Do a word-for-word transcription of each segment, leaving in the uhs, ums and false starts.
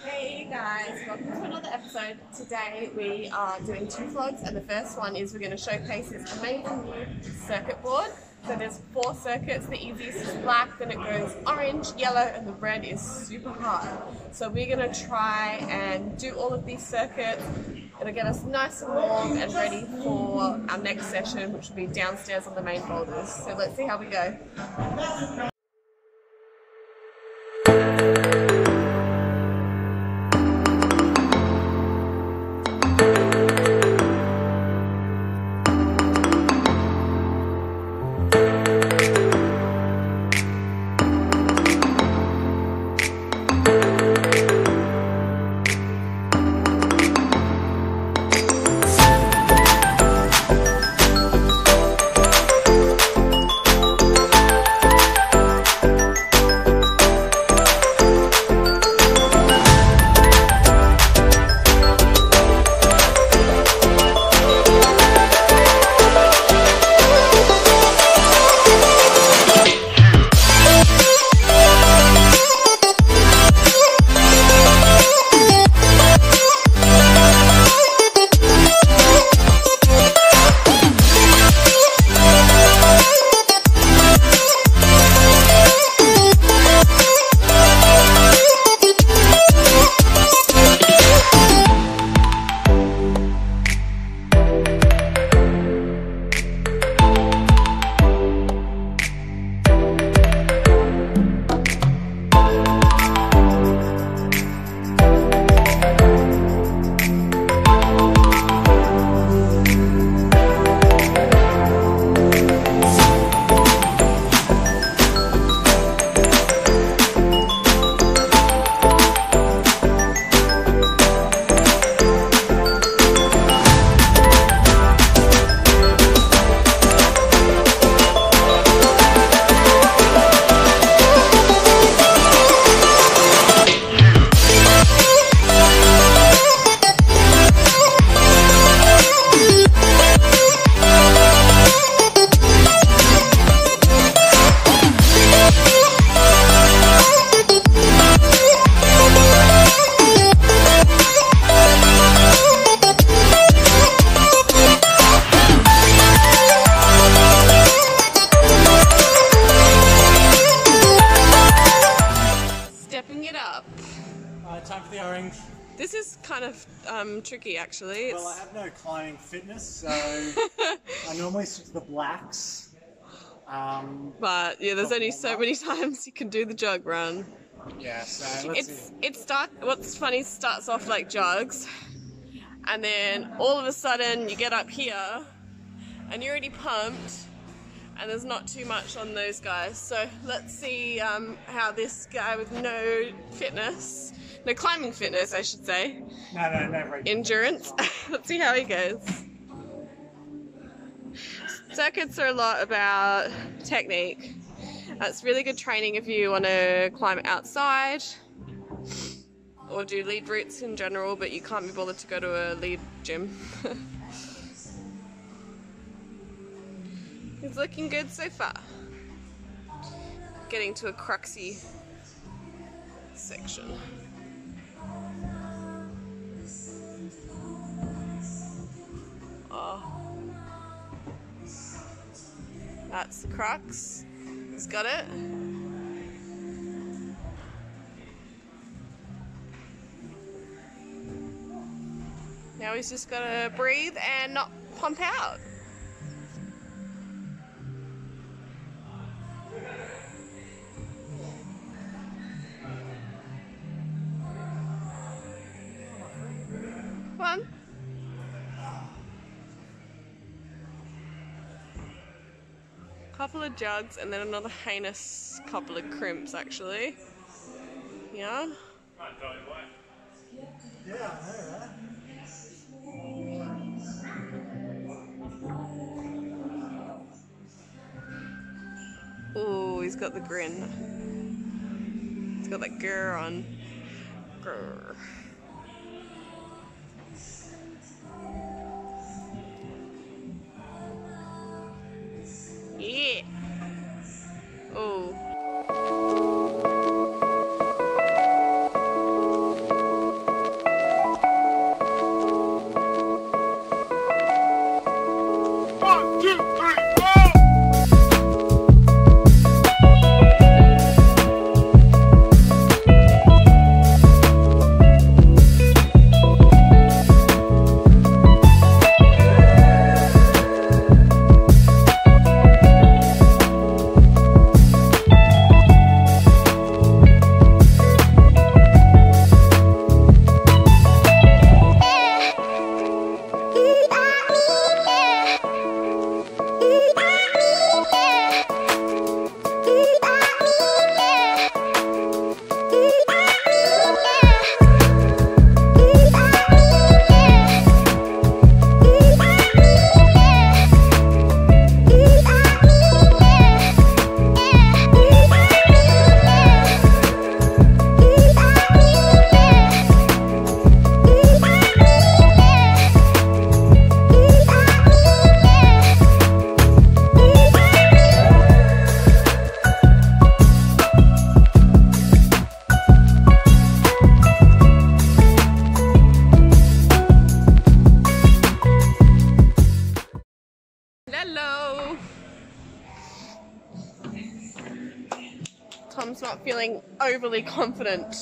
Hey guys, welcome to another episode. Today we are doing two vlogs, and the first one is we're going to showcase this amazing new circuit board. So there's four circuits. The easiest is black, then it goes orange, yellow, and the red is super hard. So we're going to try and do all of these circuits. It'll get us nice and warm and ready for our next session, which will be downstairs on the main boulders. So let's see how we go. Time for the orange. This is kind of um, tricky actually. It's... Well, I have no climbing fitness, so I normally stick to the blacks. Um, but yeah, there's only so many times you can do the jug run. Yeah, so let's it's, see. It start, what's funny, it starts off like jugs, and then all of a sudden you get up here and you're already pumped, and there's not too much on those guys. So let's see um, how this guy with no fitness, no climbing fitness I should say, No, no, no. Right. endurance, let's see how he goes. Circuits are a lot about technique. That's really good training if you want to climb outside or do lead routes in general, but you can't be bothered to go to a lead gym. It's looking good so far. Getting to a cruxy section. Oh. That's the crux. He's got it. Now he's just gotta breathe and not pump out. One. Couple of jugs and then another heinous couple of crimps actually. Yeah. Yeah, I know that. Oh, he's got the grin. He's got that grr on. Grr. Yeah. Oh. feeling overly confident.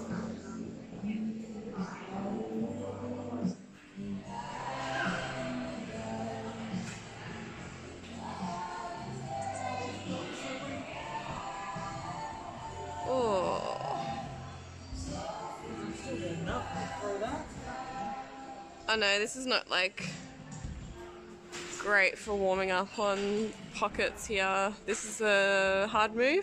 I know, this is not like great for warming up on pockets here. This is a hard move.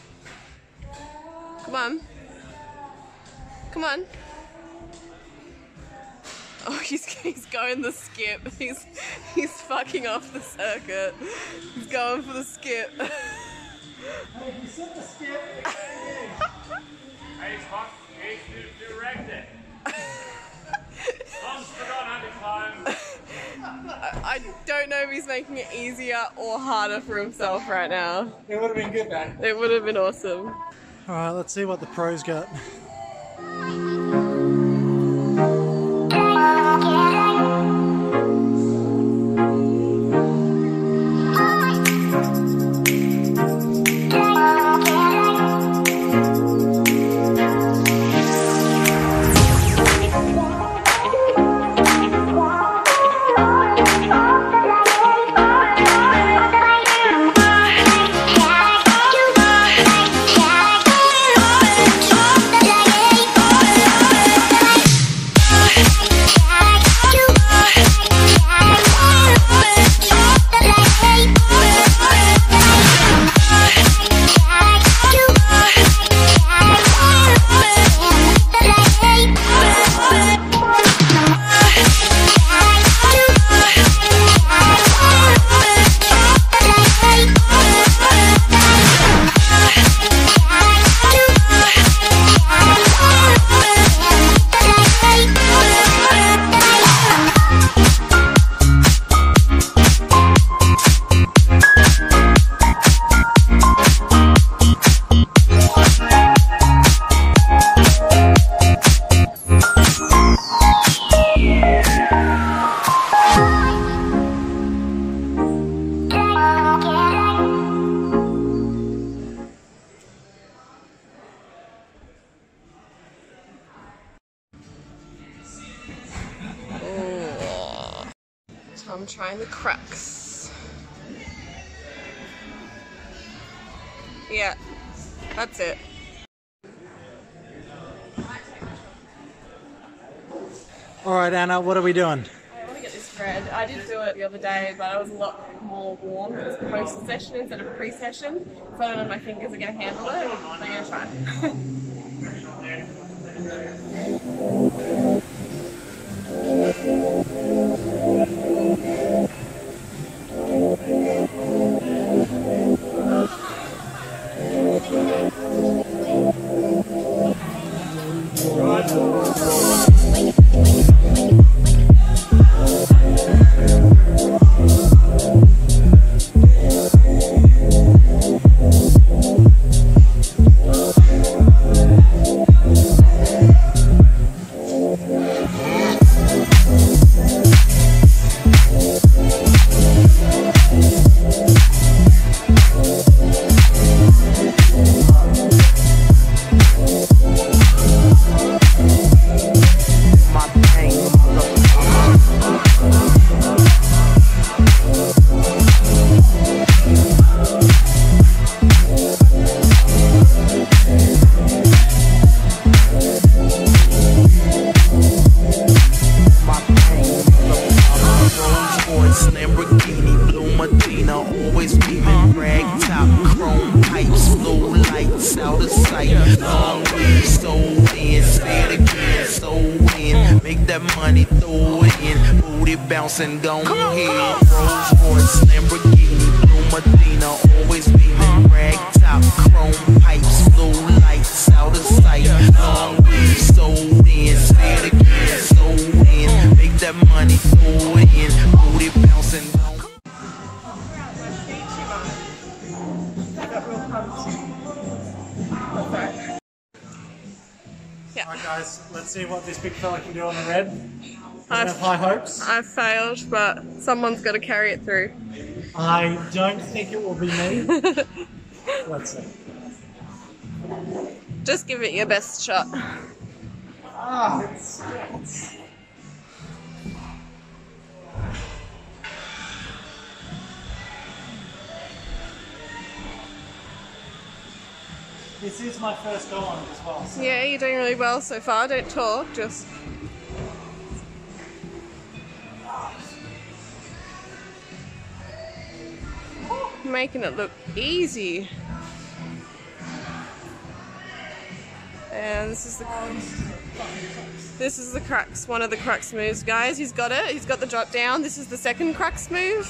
Come on. Come on. Oh, he's, he's going the skip. He's, he's fucking off the circuit. He's going for the skip. Hey, you said the skip. Hey, Scott, hey, you direct it. Tom's forgotten how to climb. I don't know if he's making it easier or harder for himself right now. It would have been good, though. It would have been awesome. Alright, let's see what the pros got. I'm trying the crux. Yeah, that's it. Alright, Anna, what are we doing? I want to get this red. I did do it the other day, but I was a lot more warm. It was post-session instead of pre-session, so I don't know if my fingers are going to handle it. I'm going to try. And go ahead, Rolls Royce, Lamborghini, Blue Medina, always beaming, rag top, chrome pipes, blue lights, out of sight, long weed, sold in, say it again, sold in, make that money, throw it in, booty bouncing, go. Yeah. Alright guys, let's see what this big fella can do on the red. I I've, have high hopes. I've failed, but someone's got to carry it through. I don't think it will be me. Let's see. Just give it your best shot. Ah, it's, it's... This is my first go on it as well. So. Yeah, you're doing really well so far. Don't talk, just... Making it look easy. And this is the this is the crux, one of the crux moves, guys. He's got it. He's got the drop down. This is the second crux move.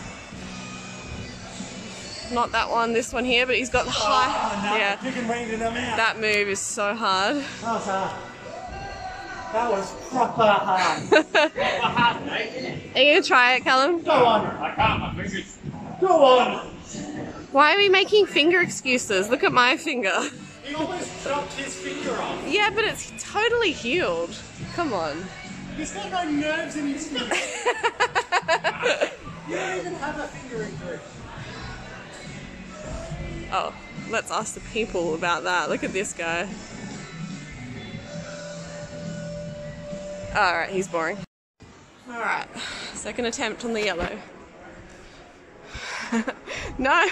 Not that one, this one here, but he's got the high. Oh, no, yeah, that move is so hard. That was hard. That was proper hard. Proper hard, mate. Are you gonna try it, Callum? Go on. I can't, my fingers. Go on. Why are we making finger excuses? Look at my finger. He almost chopped his finger off. Yeah, but it's totally healed. Come on. He's got no nerves in his finger. You don't even have a finger injury. Oh, let's ask the people about that. Look at this guy. Alright, he's boring. Alright, second attempt on the yellow. No!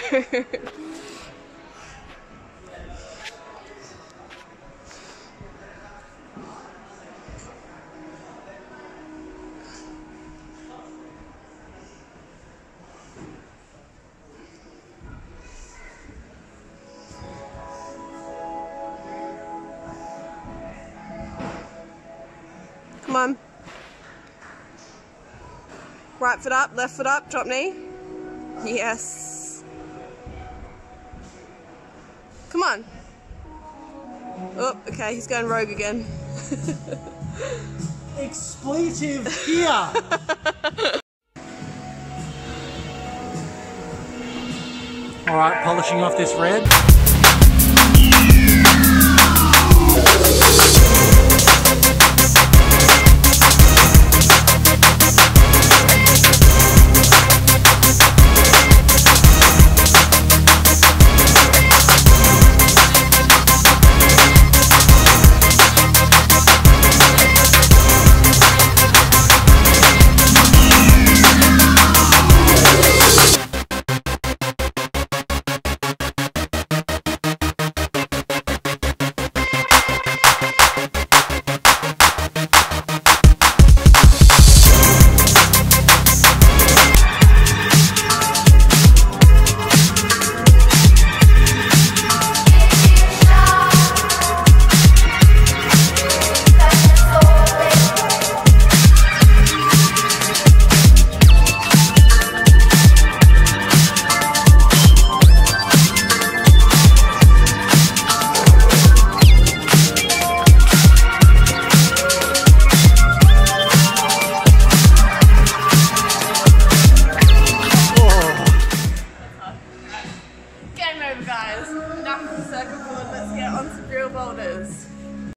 Come on. Right foot up, left foot up, drop knee. Yes. Come on. Oh, okay, he's going rogue again. Expletive here. All right, polishing off this red.